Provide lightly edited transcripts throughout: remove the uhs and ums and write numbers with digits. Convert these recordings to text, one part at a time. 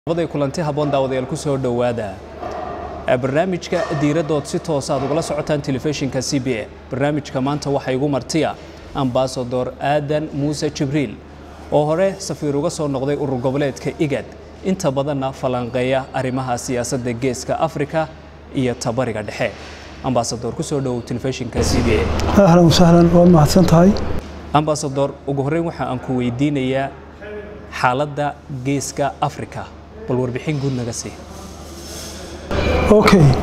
waday kulanti haboon daawadayaal ku soo dhawaada barnaamijka diiradood si toos ah ugala socotaan telefishinka CBA barnaamijka maanta waxa igu martiya ambassador Aadan Muuse Jibriil oo hore safiir uga soo noqday urur goboleedka IGAD inta badanna falanqeeya arrimaha siyaasadda geeska Afrika iyo tabariga dhexe ambassador ku soo dhaw telefishinka CBA ahlan wa sahlan waa mahadsantahay ambassador ugu horeyn waxa aan ku weydiinayaa xaaladda geeska Afrika والوربحين قلنا قصي. أوكي.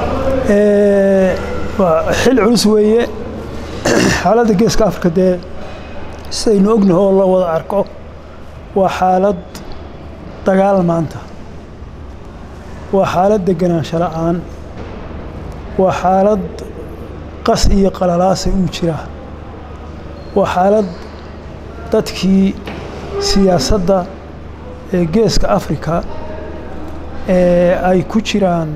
حل عسوية حالة جيس كافريقيا ده سينوجنا الله وضع أركو وحالة تقال مانتا وحالة دجنا شرعان وحالة قصي قلالاس وشرا وحالة تدكي سياسة geeska Afrika ay ku jiraan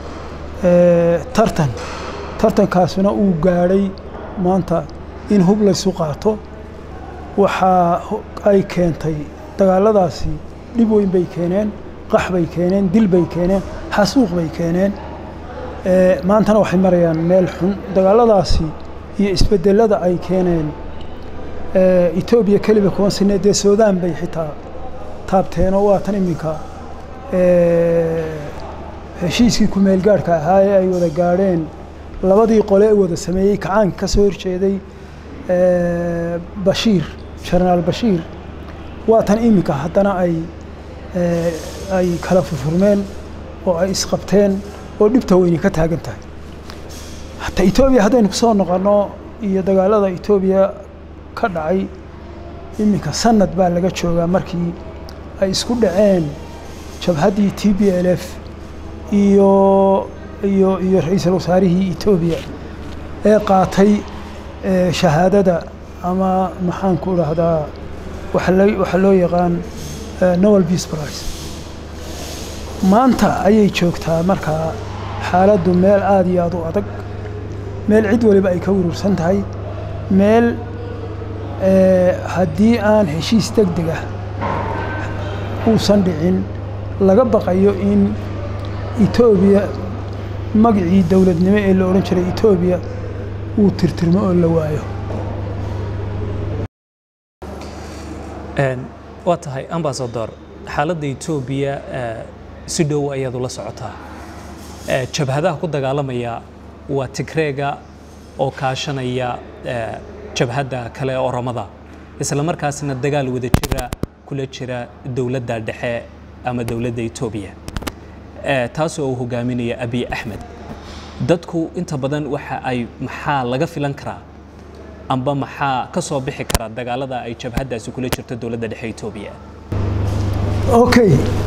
tartankaasuna uu gaaray maanta in hub la isu qaato waxa ay keentay dagaaladaasi dhib weyn bay keeneen qax bay keeneen dil bay keeneen xasuuq bay keeneen maantana waxay marayaan meel xun dagaaladaasi iyo isbedelada ay keeneen Ethiopia kaliya kuwan sanadee Suudaan bay xitaa taabteen oo tan iminka heshiiskii ku meel gaarka ahaa ay wada gaareen labadii qole ee wada sameeyay kacaan ka soo horjeeday Bashiir General Bashiir tan iminka haddana ay kala furfurmeen oo ay isqabteen oo dhibta weyn ka taagan tahay hatta Ethiopia hadaynu ku soo noqono iyo dagaalada Ethiopia ka dhacay iminka sanad baa laga joogaa markii ay isku dhaceen jabhadii TPLF iyo ra'iisul wasaarihii Ethiopia ee qaatay shahaadada ama maxaan ku raahdaa waxa loo yaqaan Nobel Peace Prize maanta ayay joogtaa marka xaaladdu meel aad iyo aad u adag meel cid waliba ay ka urursan tahay meel haddii aan heshiis degdeg ah uusan dhicin laga baqayo in Ethiopia magacii dawladnimo ee la oran jiray Ethiopia uu tirtirmo oo la waayo watahay ambassador xaaladda Ethiopia si dhow ayadu la socotaa jabhadaha ku dagaalamaya waa Tigreega oo kaashanaya jabhada kale oo Oromada isla markaasna dagaal wada jira kula jira dawladda dhexe ama dawladda Ethiopia taasoo uu hogaaminaya Abiy Ahmed dadku inta badan waxa ay maxaa laga filan karaa amba maxaa ka soo bixi kara dagaalada ay jabhadaasi kula jirto dawladda dhexe Ethiopia okay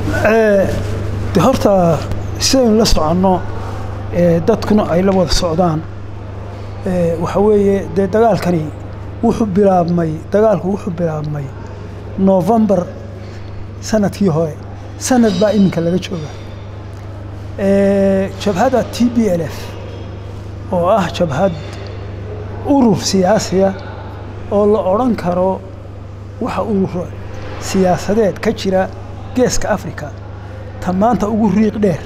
horta sideen la socono dadkuna ay la wada socdaan waxa weeye dagaalkani wuxuu bilaabmay November sanadkii hore sanad baa iminka laga jooga jabhada TPLF oo ah jabhad urur siyaasi ah oo la oran karo waxa urur siyaasadeed ka jira geeska Afrika tamaanta ugu riiq dheer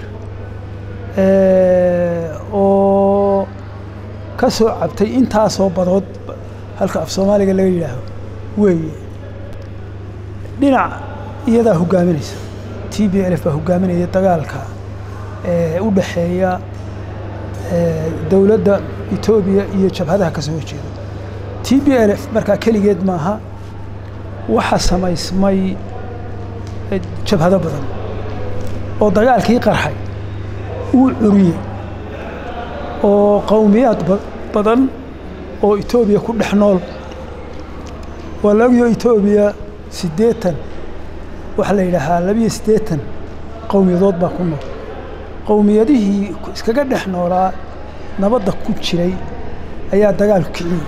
oo ka soo cabtay intaasoo badood halka af Soomaaliga laga yiraahdo weeye dhinac iyada hogaaminaysa TPLF baa hogaaminaya dagaalka u dhaxeeya dawladda Ethiopia iyo jabhadaha ka soo horjeeda TPLF marka kaligeed maaha waxa samaysmay jabhado badan oo dagaalkii qarxay uu curiyay oo qowmiyad badan oo Ethiopia ku dhex nool walaaliyo Ethiopia 80 waxa la yiraahdaa 82 qowmiyadood baa ku nool qowmiyadihii iskaga dhex noolaa nabadda ku jiray ayaa dagaal ku kiciyay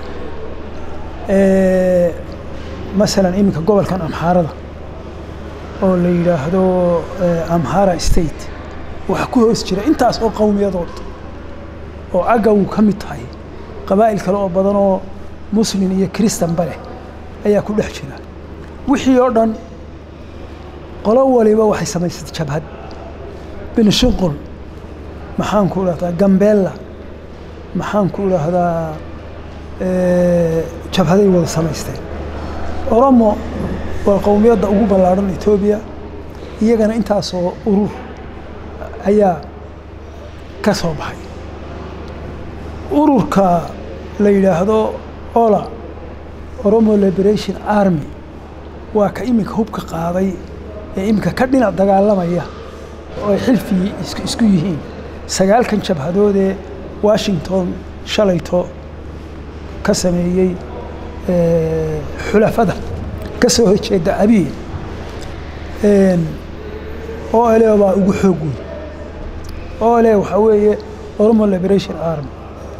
مثلا iminka gobolkan Amharada oo la yiraahdo Amhara State waxa ku hoos jira intaas oo qowmiyadood oo agaw ka mid tahay qabaa'il kale oo badan oo Muslim iyo Christian bale ayaa ku dhex jira wixii oo dhan qolo waliba waxay samaysatay jabhad binshinqul maxaan ku idhahdaa gambeella maxaan ku idhahdaa jabhaday wada samaysteen oromo waa qowmiyadda ugu ballaadhan Ethiopia iyagana intaasoo urur ayaa ka soo baxay ururka la yidhaahdo OLA Oromo Liberation Army waa ka iminka hubka qaaday ee iminka ka dhinac dagaalamaya oo ay xilfi isku yihiin 9 jabhadood ee Washington shalayto ka sameeyay xulafada ka soo horjeeda Abiy oo baa ugu xoog weyn oo waxa weeye Oromo Liberation Army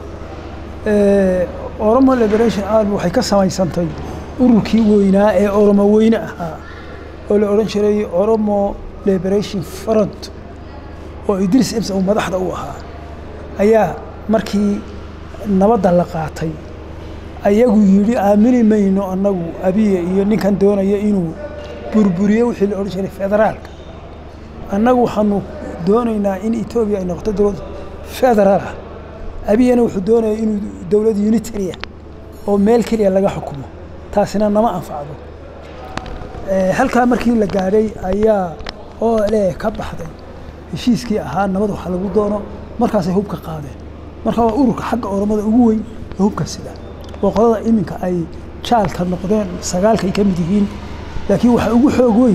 Oromo Liberation Army waxay ka samaysantay ururkii weynaa ee Oromo weyne ahaa oo la oran jiray Oromo Liberation Front oo Idris Imsa uu madaxda u ahaa ayaa markii nabadda la qaatay ayagu yiri aamini mayno annagu Abiy iyo ninkan doonaya inuu burburiyo wixii la oran jiray federaalka annagu waxaanu doonaynaa in Ethiopia ay noqoto dowlad federaal ah Abiyana wuxuu doonayay inuu dowlad unitary oo meel kaliya laga xukumo taasina nama anfacdo halka markii la gaaray ayaa oo ka baxday heshiiskii ahaa nabad waxa lagu doono markaas ay hubka qaadeen marka waa ururka xagga Oromada ugu weyn hubka sida boqolada iminka ay jaalka noqdeen 9 ay ka mid yihiin laakiin waxa ugu xoog weyn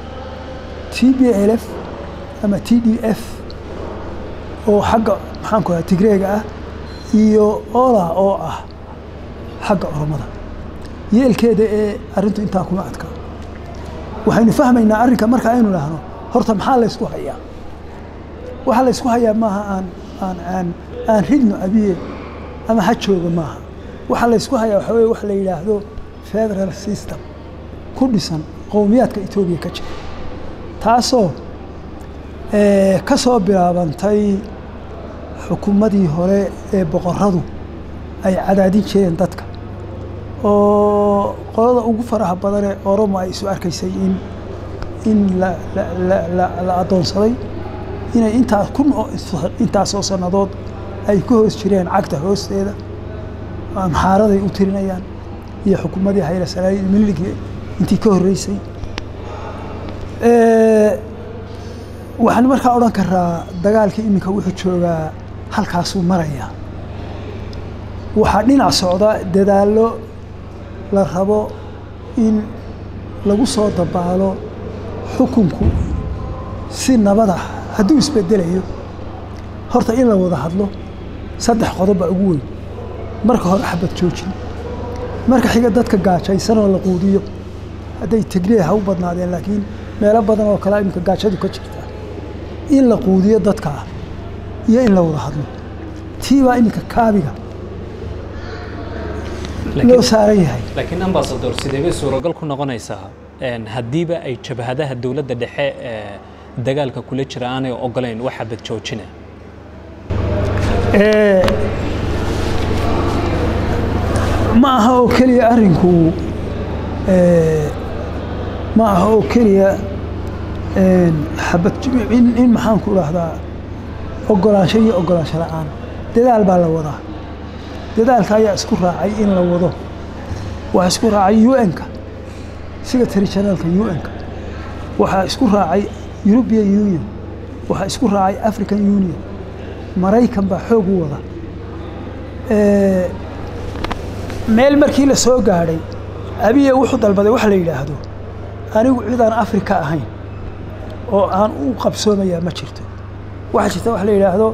TPLF ama TDF oo xagga maxaan ku ahaa Tigreega ah iyo OLA oo ah xagga Oromada yeelkeeda ee arintu inta kuma adka waxaynu fahmaynaa arrinka marka aynu lahaano horta maxaa la isku hayaa waxa la isku hayaa maaha aan ridno Abiy ama ha joogo maaha waxa la isku hayaa waxa weeye wax la yiraahdo federal system ku dhisan qowmiyadka Ethiopia ka jira taasoo ka soo bilaabantay xukuumadii hore ee boqoradu ay cadaadin jireen dadka oo qolada ugu faraha badan ee Oromo ay isu arkaysay in la adoonsaday inay intaas oo sanadood ay ku hoos jireen cagta hoosteeda amxaaraday u tirinayaan iyo xukuumadii Hayle Salaasay miligi intii ka horeysay waxaan markaa oran karaa dagaalkii iminka wuxuu joogaa halkaas uu maraya waxa dhinac socda dadaalo la rabo in lagu soo dabaalo xukunku si nabad ah hadduu isbedelayo horta in la wada hadlo 3 qodob ugu weyn marka hore xabad joojin marka xiga dadka gaajaysan oo la quudiyo haday Tigreey ha u badnaadeen laakiin meelo badan oo kala iminka gaajadu ka jirta in la quudiyo dadka iyo in la wada hadlo tiiba iminka kaabiga loo saaran yahay laakiin ambassador sidee suuragal ku noqonaysaa hadiiba ay jabhadaha dawladda dhexe dagaalka kula jira aanay ogoleen waxa bad joojina ma aha oo kaliya arinku ma aha oo kaliya xabad in maxaan ku raahdaa ogolaansho iyo ogolaansho la'aan dadaal baa la wadaa dadaalka ayaa isku raacay in la wado waxa isku raacay UN-ka Secretary Generalka UN-ka waxa isku raacay European Union waxa isku raacay African Union Maraykan baa xoog u wada meel markii la soo gaaray Abiy wuxuu dalbaday wax la yiraahdo anigu ciidan Afrika ahayn oo aan u qabsoomaya ma jirto waxa jirta wax la yiraahdo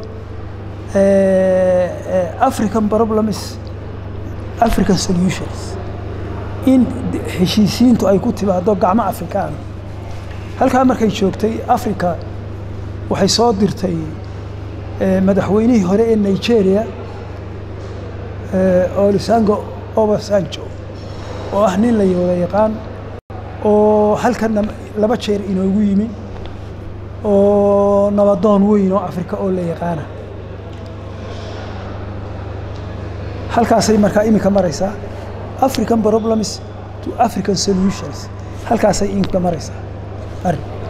African problems African solutions in heshiisiintu ay ku timaado gacmo Afrikaan halka markay joogtay Afrika waxay soo dirtay madaxweynihii hore ee Nigeria Olusegun Obasanjo oo ah nin la yaqaan oo halkan 2 jeer inoogu yimi oo nabadoon weyn oo Afrika oo la yaqaan halkaasay markaa imika maraysaa African problems to African solutions halkaasay imika maraysaa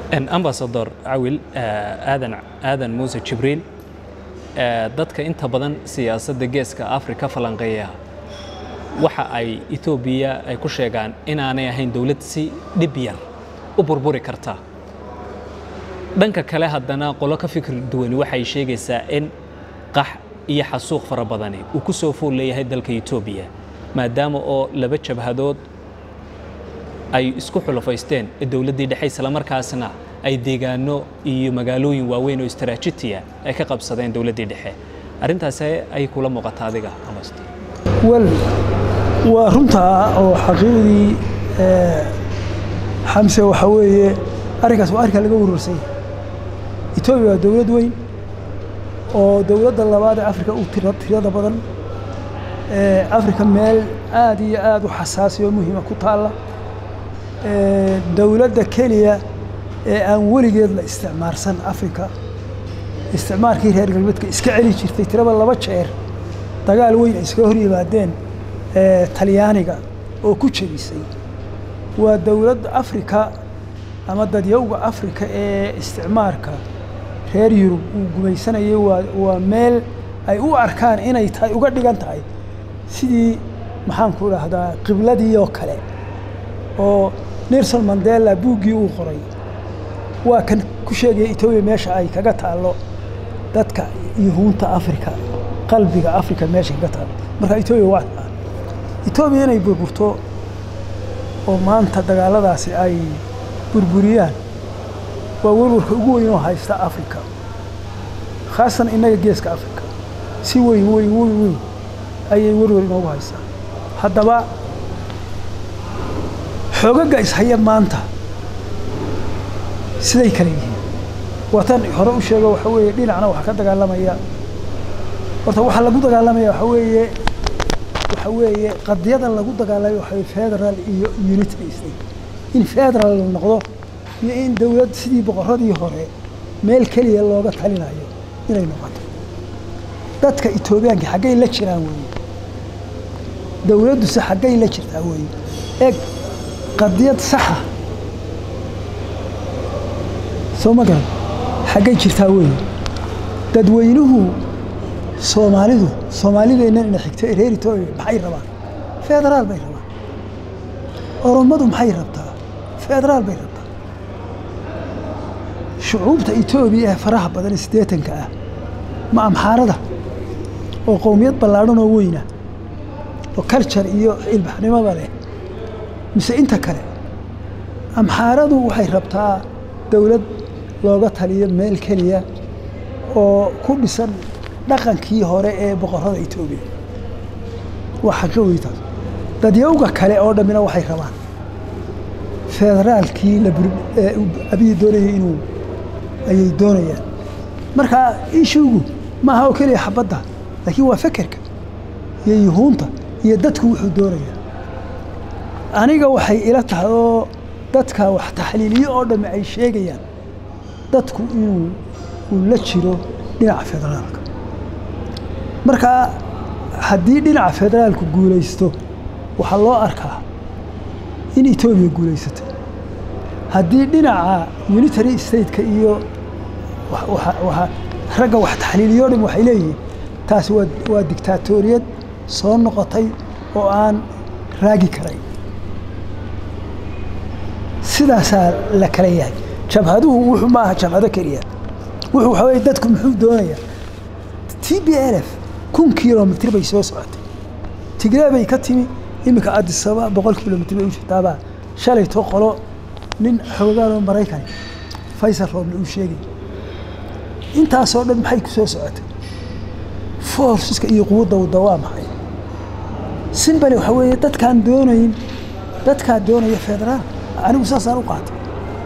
ambassador Awil aadan Muuse Jibriil dadka inta badan siyaasadda geeska Afrika falanqeeya waxa ay Ethiopia ay ku sheegaan inaanay ahayn dawlad si dhib yar u burburi karta dhanka kale haddana qolo ka fikir duwan waxay sheegaysaa in qax iyo xasuuq fara badan uu ku soo fool leeyahay dalka Ethiopia maadaama oo laba jabhadood ay isku xulafaysteen dawladdii dhexe isla markaasna ay deegaano iyo magaalooyin waaweyn oo istaraatiiji ah ay ka qabsadeen dawladdii dhexe arintaas ay kula muuqataa adiga amasta wal waa runta oo xaqiiqdii xamse waxa weeye arrinkaas waa arka laga wareersay Ethiopia waa dawlad weyn oo dawladda labaad ee Afrika u tirada badan Afrika meel aad iyo aad u xasaasi oo muhiim ah ku taala dawladda kaliya ee aan weligeed la isticmaalsan Afrika isticmaalkii reer galbeedka iska celi jirtay tiraba laba jeer dagaal weyn iska hor yimaadeen Talyaaniga oo ku jabisay waa dawladda Afrika ama dadyowga Afrika ee isticmaalka reer Yurub uu gumaysanayay waa meel ay u arkaan inay tahay uga dhigan tahay sidii maxaan ku raahdaa qibladii oo kale oo Nelson Mandela buugii uu qoray waa kan ku sheegay Ethiopia meesha ay kaga taalo dadka yuhuunta Afrika qalbiga Afrika meesha kaga taalo marka Ethiopia inay burburto oo maanta dagaaladaasi ay burburiyaan waa warwarka ugu weyn oo haysta Afrika khaasan inaga geeska Afrika si weyn ayay warwar inoogu haystaa haddaba xoogagga ishaya maanta siday kale yihiin watan hore u sheego waxa weeye dhinacna waxa ka dagaalamaya horta waxa lagu dagaalamaya waxa weeye qadiyada lagu dagaalayo waxa federal iyo unitary state in federal noqdo iyo in dawlad sidii boqoradii hore meel kaliya looga talinayo inay noqoto dadka Ethiopiaanka xagay la jiraan weeye dawladdu si xagay la jirtaa weeye eeg qadiyad sax ah Soomaaliya xagay jirtaa weeye dadweynuhu Soomaalideena in xigtay reer Ethiopia maxay rabaan federal bay rabaan Oromadu maxay rabtaa federal bay rabtaa shucuubta Ethiopia faraha badan 80 ah ma amxaarada oo qowmiyad ballaaran oo weyn ah oo culture iyo ilbaxnimada leh mise inta kale amxaaradu waxay rabtaa dawlad looga taliyo meel kaliya oo ku dhisan dhaqankii hore ee boqorada Ethiopia waxa ka weeyta dadyowga kale oo dhamina waxay rabaan federaalkii la abiy doonayay inuu ayay doonayaan marka ishugu ma aha oo kaliya xabada laakiin waa fikirka iyo yuhuunta iyo dadku wuxuu doonayaa aniga waxay ila tahay oo dadka wax taxliiliyo oo dhamma ay sheegayaan dadku inuu la jiro dhinaca federaalka marka haddii dhinaca federaalku guulaysto waxa loo arkaa in Ethiopia guulaysatay haddii dhinaca unitary state-ka iyo waxa ragga wax taxliiliyo dhamma waxay leeyihiin taasi waa dictatoriyad soo noqotay oo aan raagi karay sidaas la kala yahay jabhaduhu wuxuu ma aha jabhado kaliya wuxuu waxa weeye dadku muxuu doonayaa TPLF 1 kilomitir bay soo socotay Tigray bay ka timi imika Addis Ababa 100 kilomitir bay u jirtaaba shalay to qolo nin xoogaan oo Mareykan Faisal Roble uu sheegay intaas oo dhan maxay ku soo socotay forceska iyo quwadda waa maxay simbali waxa weeye dadka doonaya federal anigu saasaan u qaatay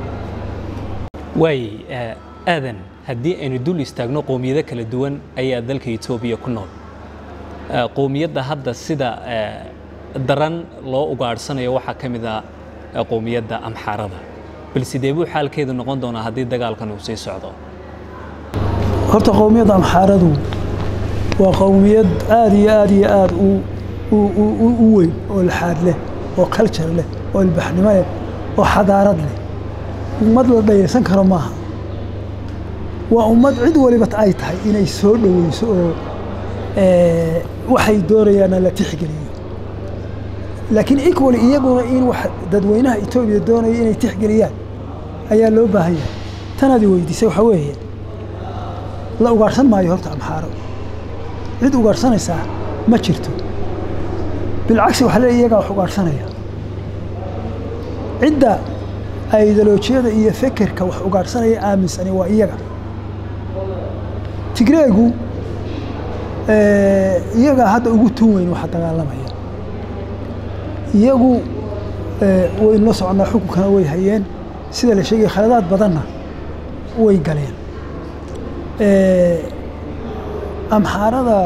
way aadan haddii aynu dul istaagno qowmiyado kala duwan ayaa dalka Ethiopia ku nool qowmiyadda hadda sida daran loo ugaadhsanayo waxa kamid ah qowmiyadda amxaarada bal sidee buu xaalkeedu noqon doonaa haddii dagaalkan uu sii socdo horta qowmiyadda amxaaradu waa qowmiyad aad iyo aad u weyn oo laxaad leh oo culture leh oo ilbaxnimo leh oo xadaarad leh ummad la dhaysan karo maaha waa ummad cid waliba ay tahay inay soo dhaweyso oo waxay doonayaan la tixgeliyo laakiin equally iyaguna in wax dadweynaha Itoobiya doonaya inay tixgeliyaan ayaa loo baahan yahay tanadi weydiisay waxa weeye la ugaarsan maayo horta amxaaro cid ugaarsanaysa ma jirto bilcagsi waxa la iyaga wax ugaarsanaya cidda ideolojiyada iyo fikirka wax ugaarsanaya aaminsan waa iyaga Tigreegu iyaga hadda ugu tuweyn waxa dagaalamaya iyagu way noo socnaa xukunkana way hayeen sida la sheegay khaladaad badanna way galeen amxaarada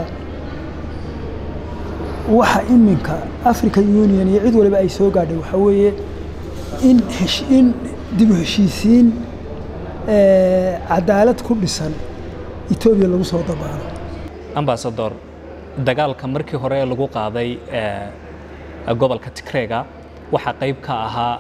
waxa iminka African Union iyo cid waliba ay soo gaadhay waxa weeye in dib u heshiisiin cadaalad ku dhisan Itoobiya lagu soo dabaalo ambassador dagaalka markii hore lagu qaaday gobolka Tigreega waxa qayb ka ahaa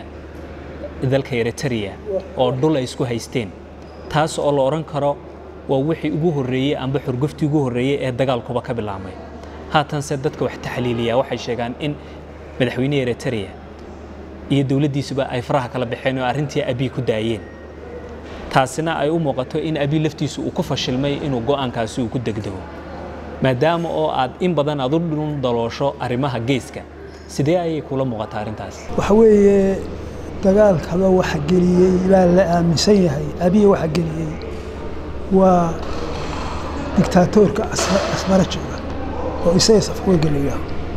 dalka Eritrea oo dhul ay isku haysteen taas oo la oran karo waa wixii ugu horeeyay amba xurguftii ugu horeeyay ee dagaalkuba ka bilaabmay haatan se dadka wax taxliiliya waxay sheegaan in madaxweynaha Eritrea iyo dawladdiisuba ay faraha kala baxeen oo arrintii Abiy ku daayeen taasina ay u muuqato in Abiy laftiisu uu ku fashilmay inuu go'aankaasi uu ku degdego maadaama oo aad in badan aad u dhun daloosho arrimaha geeska sidee ay kula muuqataa arrintaas waxa weeye dagaalka waxa geliyay ilaa la aaminsan yahay Abiy waxa geliyay waa dictatorka asmara jooga oo isaga safku geliya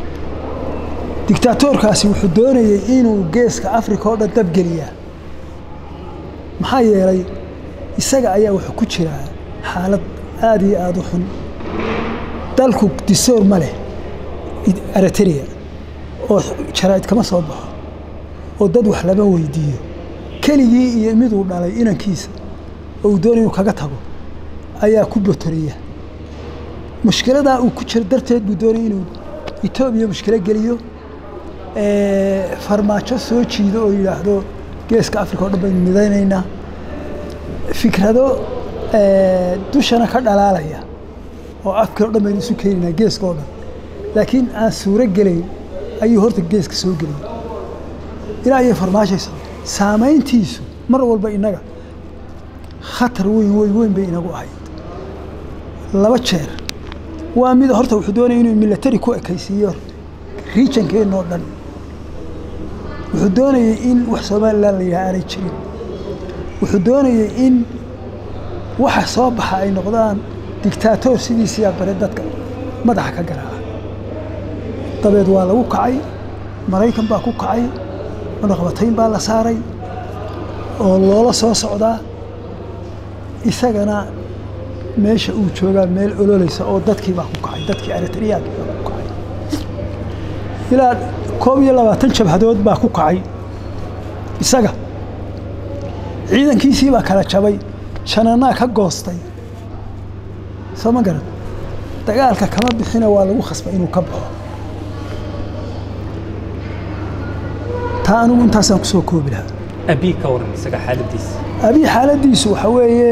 dictatorkaasi wuxuu doonayay inuu geeska Afrika oo dhan dab geliya maxaa yeelay isaga ayaa wuxuu ku jira xaalad aad iyo aad u xun dalku disoor ma leh Eritrea oo jaraa'id kama soo baxo oo dad wax laba weydiiyo keligii iyo mid uu dhalay inankiisa oo doonay inuu kaga tago ayaa ku botoriya mushkilada uu ku jir darteed buu doonay inuu Itoobiya mushkilad geliyo farmaajo soo jiido oo yiraahdo geeska Afrika oo dhan bay midaynayna fikrado dushana ka dhalaalaya oo Afrika oo dhan bay isu keenayna geeska oo dhan laakiin aan suura gelayn ayuu horta geeska soo geliyay ilaa ay farmaashayso saameyntiisu mar walba inaga khatar weyn bay inagu ahayd laba jeer waa mid horta wuxuu doonay inuu military ku ekaysiiyo regionkeena oo dhan wuxuu doonayay in wax Soomaaliland la yahay jirin wuxuu doonayay in waxa soo baxa ay noqdaan dictator sidiisa bare dadka madaxa ka garaaca dabeed waa lagu kacay Mareykan baa ku kacay madaxweynaha baa la saaray oo loola soo socdaa isagana meesha uu joogaa meel ololeysa oo dadkii baa ku kacay dadkii Eritrea baa ku kacay ilaa 12 jabhadood baa ku kacay isaga ciidankiisii baa kala jabay shanana ka goostay sama garan dagaalka kama bixina waa lagu khasbay inuu ka baxo taanu intaasaan ku soo koobi lahaa Abiy ka waran isaga xaaladiisa Abiy xaaladiisu waxa weeye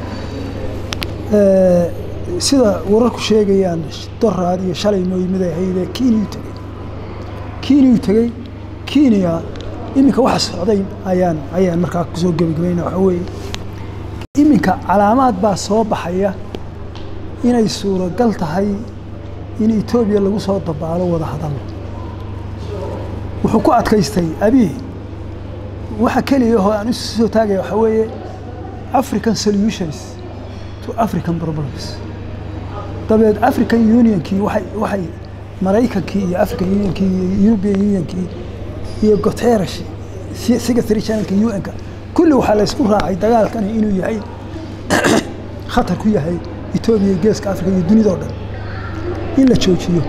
sida wararku sheegayaan doraad iyo shalay noo yimid ay hayde Kenya tagay Kenya iminka waxa socday ayaan markaa ku soo gabagabeynaa waxa weeye iminka calaamad baa soo baxaya inay suuragal tahay in Itoobiya lagu soo dabaalo wada hadal wuxuu ku adkaystay Abiy waxa kaliya oo aan isu soo taagay waxa weeye African solutions to African problems dabeed African Union kii waxay Mareykankii iyo African Union kii European Union kii iyo Guterres Secretary General UN-ka kulli waxa la isku raacay dagaalkan inuu yahay khatar ku yahay Itoobiya geeska Afrika iyo dunida oo dhan in la joojiyo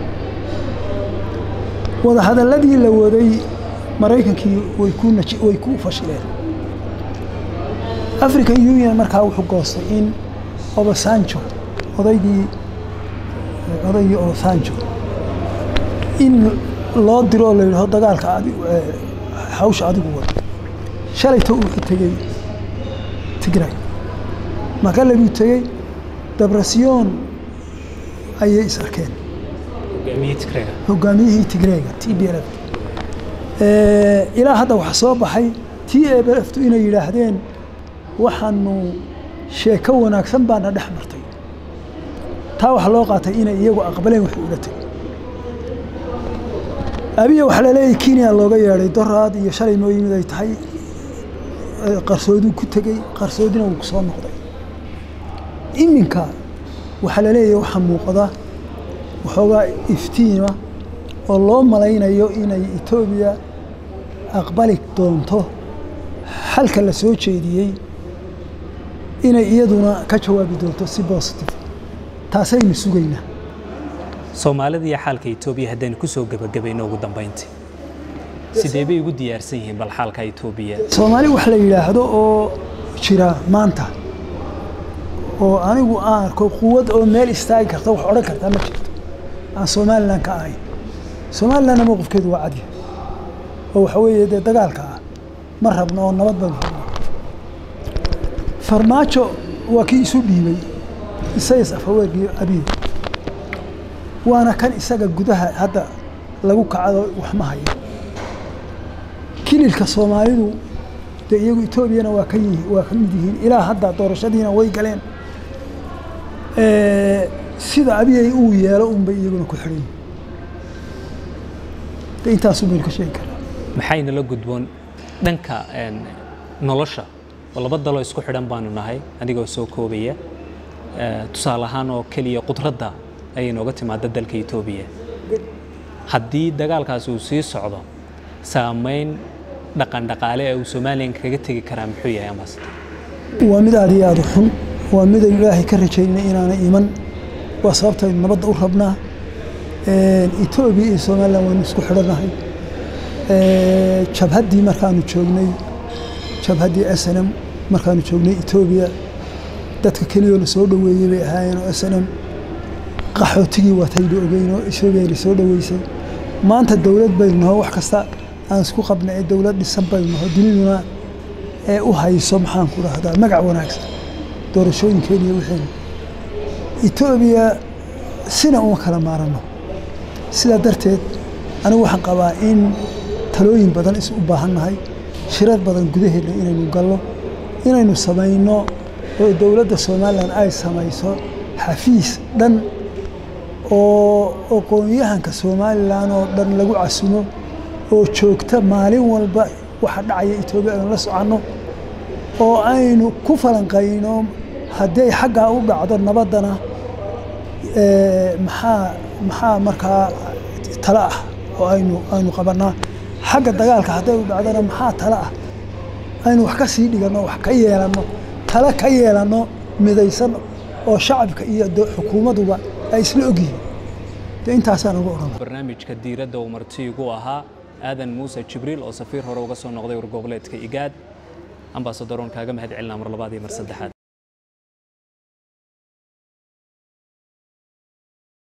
wada hadaladii la waday Mareykankii way ku fashileen African Union markaa wuxuu goostay in Obasanjo odaygii Obasanjo in loo diro la yiraahdo dagaalka hawsha adigu wada shalayto uu tegey Tigray marka lagu tegey Debretsion ayay is arkeen hogaamiyihii Tigrayga TPLF ilaa hadda waxa soo baxay TPLF inay yiraahdeen waxaanu sheeko wanaagsan baan dhex martay taa wax loo qaatay inay iyagu aqbaleen wax ula tagay abiya waxa la leeyahay Kenya looga yeeray doraad iyo shalay noo yimid ay tahay qarsoodi ku tagay qarsoodina uu soo noqday iminka waxa la leeyahay waxa muuqda waxoogaa iftiima oo loo malaynayo inay Ethiopia aqbali doonto halka la soo jeediyay inay iyaduna ka jawaabi doonto si positive taasaynu sugaynaa Soomaalida iyo xalka Ethiopia haddaan ku soo gabagabayno ugu dambeyntii sidee bay ugu diyaarsan yihiin bal xalka Ethiopia Soomaali wax la yiraahdo oo jira maanta oo anigu aan arko quwad oo meel istaagi karta wax oran karta ma jirto aan Soomaaliland ka ahay Soomaaliland mowqifkeedu waa cad oo waxa weeye dagaalka ma rabno oo nabad baan farmaajo waa kii isu dhiibay Isayas Afwerki Abiy waana kan isaga gudaha hadda lagu kacado wax ma hayo kililka Soomaalidu iyagu Ethiopia waa ka mid yihiin ilaa hadda doorashadiina way galeen sida Abiy uu yeelo bay iyaguna ku xiran intaas uu ka sheegi karaa maxayna la gudboon dhanka nolosha laba dalo isku xidhan baanu nahay adigoo soo koobaya tusaale ahaan oo kaliya qudradda ay nooga timaada dalka Ethiopia haddii dagaalkaas uu sii socdo saameyn dhaqan-dhaqaale ee Soomaaliland kaga tagi karaa muxuu yahay amaas waa mid aad iyo aad u xun waa mid Ilaahay ka rajaynay inaana iman waa sababta nabadda u rabnaa Ethiopia iyo Soomaaliland waan isku xidhanahay jabhadii markaanu joognay jabhadii SNM markaanu joognay Ethiopia dadka kaliya la soo dhaweeyay bay ahaayeen SNM qaxootigii watay ogeeyno Ethiopia la soo dhaweysay maanta dawlad bay noo wax kasta aan isku qabnay dawlad dhisan bay noo duniduna u hayso maxaan ku raahdaa magac wanaagsan doorashooyinkeena iyo wixii Ethiopia sina uma kala maarano sida darteed anigu waxaan qabaa in talooyin badan is u baahanahay shirad badan gudaheedna inaynu gallo inaynu samayno oo dawladda Soomaaliland ay samayso xafiis dhan oo aqoonyahanka Soomaaliland oo dhan lagu casumo oo joogta maalin walba waxa dhacaya Ethiopia aan la socono oo aynu ku falanqayno haddii xagga u dhacdo nabadana maxaa markaa tala ah oo aynu qabanaa xagga dagaalka haddii u dhacdana maxaa tala ah aynu wax ka sii dhigano wax ka yeelano tala ka yeelano midaysan oo shacabka iyo xukuumaduba ay isla ogyihiin intaasaan ugu oran barnaamijka diiradda oo martiigu ahaa Aadan Muuse Jibriil oo safiir hore uga soo noqday goboleedka IGAD ambassador kaaga mahad celinaa mar labaad iyo mar saddexaad